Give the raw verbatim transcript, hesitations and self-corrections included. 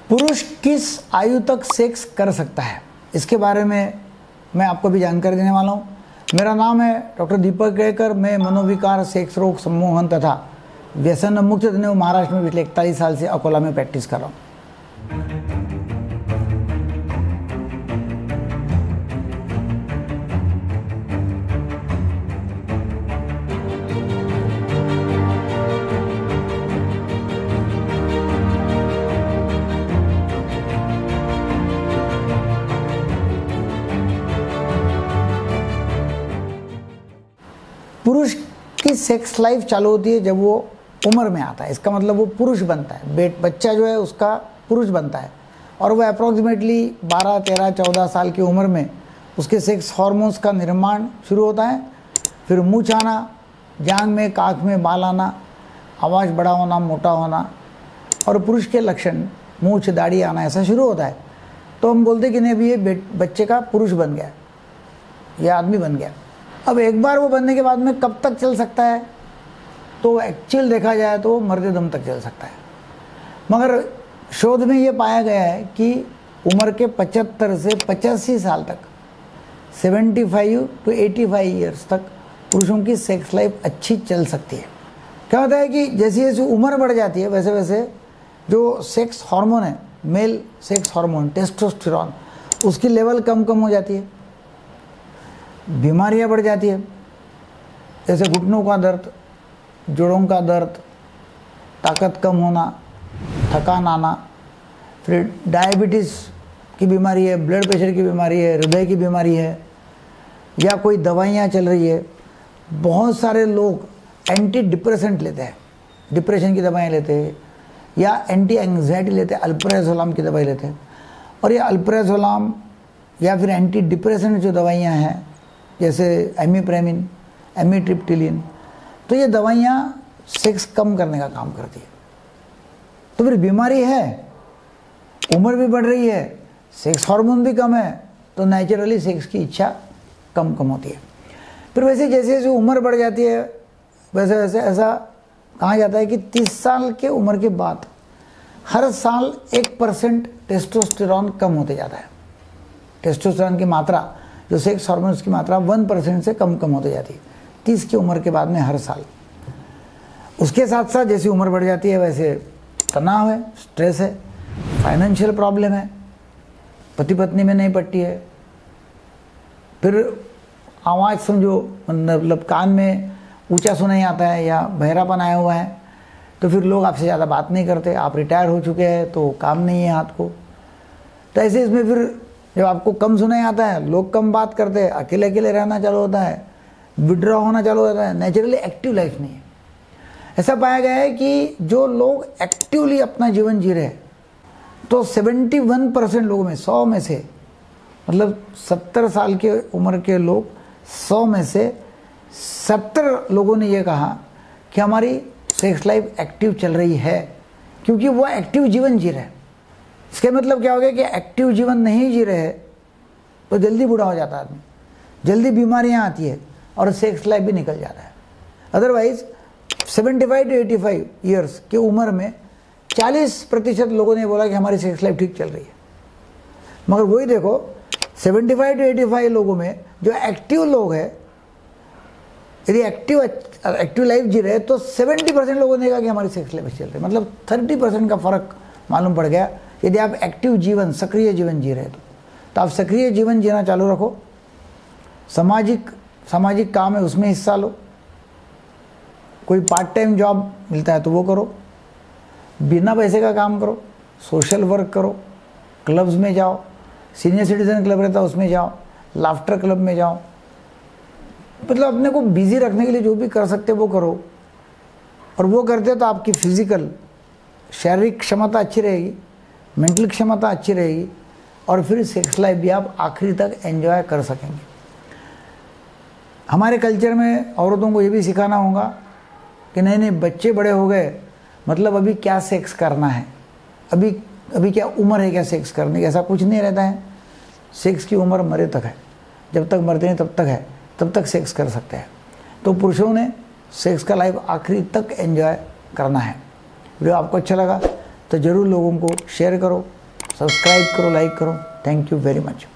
पुरुष किस आयु तक सेक्स कर सकता है, इसके बारे में मैं आपको भी जानकारी देने वाला हूँ। मेरा नाम है डॉक्टर दीपक केड़कर। मैं मनोविकार, सेक्स रोग, सम्मोहन तथा व्यसन मुक्त महाराष्ट्र में पिछले इकतालीस साल से अकोला में प्रैक्टिस कर रहा हूँ। पुरुष की सेक्स लाइफ चालू होती है जब वो उम्र में आता है। इसका मतलब वो पुरुष बनता है, बेट बच्चा जो है उसका पुरुष बनता है और वो अप्रॉक्सीमेटली बारह, तेरह, चौदह साल की उम्र में उसके सेक्स हार्मोन्स का निर्माण शुरू होता है। फिर मूंछ आना, जांघ में, काख में बाल आना, आवाज़ बड़ा होना, मोटा होना और पुरुष के लक्षण मूंछ, दाढ़ी आना, ऐसा शुरू होता है। तो हम बोलते कि नहीं, अभी ये बच्चे का पुरुष बन गया, ये आदमी बन गया। अब एक बार वो बनने के बाद में कब तक चल सकता है, तो एक्चुअल देखा जाए तो मरते दम तक चल सकता है। मगर शोध में ये पाया गया है कि उम्र के पचहत्तर से पचासी साल तक, पचहत्तर टू पचासी इयर्स तक पुरुषों की सेक्स लाइफ अच्छी चल सकती है। क्या होता है कि जैसे जैसे उम्र बढ़ जाती है वैसे वैसे जो सेक्स हार्मोन है, मेल सेक्स हार्मोन टेस्टोस्टेरोन, उसकी लेवल कम कम हो जाती है, बीमारियां बढ़ जाती है, जैसे घुटनों का दर्द, जोड़ों का दर्द, ताकत कम होना, थकान आना, फिर डायबिटीज़ की बीमारी है, ब्लड प्रेशर की बीमारी है, हृदय की बीमारी है, या कोई दवाइयाँ चल रही है। बहुत सारे लोग एंटी डिप्रेसेंट लेते हैं, डिप्रेशन की दवाएं लेते हैं, या एंटी एंग्जाइटी लेते हैं, अल्प्राजोलाम की दवाई लेते हैं। और ये अल्प्राजोलाम या फिर एंटी डिप्रेसेंट जो दवाइयाँ हैं जैसे एमिप्रेमिन, एमिट्रिप्टिलिन, तो ये दवाइयाँ सेक्स कम करने का काम करती है। तो फिर बीमारी है, उम्र भी बढ़ रही है, सेक्स हार्मोन भी कम है, तो नेचुरली सेक्स की इच्छा कम कम होती है। फिर वैसे जैसे जैसे उम्र बढ़ जाती है वैसे वैसे ऐसा कहा जाता है कि तीस साल के उम्र के बाद हर साल एक परसेंट टेस्टोस्टेरोन कम होते जाता है। टेस्टोस्टेरोन की मात्रा, जो सेक्स हार्मोन्स की मात्रा वन परसेंट से कम कम होती जाती है तीस की उम्र के बाद में हर साल। उसके साथ साथ जैसी उम्र बढ़ जाती है वैसे तनाव है, स्ट्रेस है, फाइनेंशियल प्रॉब्लम है, पति पत्नी में नहीं पटती है, फिर आवाज़ समझो मतलब कान में ऊंचा सुनाई आता है या बहरापन आया हुआ है, तो फिर लोग आपसे ज़्यादा बात नहीं करते। आप रिटायर हो चुके हैं तो काम नहीं है हाथ को, तो ऐसे इसमें फिर जब आपको कम सुनाई आता है, लोग कम बात करते हैं, अकेले अकेले रहना चालू होता है, विड्रॉ होना चालू होता है, नेचुरली एक्टिव लाइफ नहीं है। ऐसा पाया गया है कि जो लोग एक्टिवली अपना जीवन जी रहे हैं तो इकहत्तर परसेंट लोगों में, सौ में से, मतलब सत्तर साल के उम्र के लोग, सौ में से सत्तर लोगों ने ये कहा कि हमारी सेक्स लाइफ एक्टिव चल रही है, क्योंकि वो एक्टिव जीवन जी रहे हैं। इसका मतलब क्या हो गया कि एक्टिव जीवन नहीं जी रहे तो जल्दी बूढ़ा हो जाता है आदमी, जल्दी बीमारियां आती है और सेक्स लाइफ भी निकल जाता है। अदरवाइज पचहत्तर टू पचासी इयर्स की उम्र में चालीस प्रतिशत लोगों ने बोला कि हमारी सेक्स लाइफ ठीक चल रही है। मगर वही देखो, पचहत्तर टू पचासी लोगों में जो एक्टिव लोग हैं, यदि एक्टिव एक्टिव लाइफ जी रहे तो सत्तर परसेंट लोगों ने कहा कि हमारी सेक्स लाइफ चल रही है। मतलब तीस परसेंट का फर्क मालूम पड़ गया। यदि आप एक्टिव जीवन, सक्रिय जीवन जी रहे तो, तो आप सक्रिय जीवन जीना चालू रखो। सामाजिक सामाजिक काम है उसमें हिस्सा लो, कोई पार्ट टाइम जॉब मिलता है तो वो करो, बिना पैसे का काम करो, सोशल वर्क करो, क्लब्स में जाओ, सीनियर सिटीजन क्लब रहता है उसमें जाओ, लाफ्टर क्लब में जाओ, मतलब अपने को बिजी रखने के लिए जो भी कर सकते वो करो। और वो करते तो आपकी फिजिकल, शारीरिक क्षमता अच्छी रहेगी, मेंटल क्षमता अच्छी रहेगी और फिर सेक्स लाइफ भी आप आखिरी तक एंजॉय कर सकेंगे। हमारे कल्चर में औरतों को ये भी सिखाना होगा कि नहीं नहीं बच्चे बड़े हो गए मतलब अभी क्या सेक्स करना है, अभी अभी क्या उम्र है क्या सेक्स करने की, ऐसा कुछ नहीं रहता है। सेक्स की उम्र मरे तक है, जब तक मरते हैं तब तक है, तब तक सेक्स कर सकते हैं। तो पुरुषों ने सेक्स का लाइफ आखिरी तक एंजॉय करना है। वीडियो आपको अच्छा लगा तो ज़रूर लोगों को शेयर करो, सब्सक्राइब करो, लाइक करो। Thank you very much.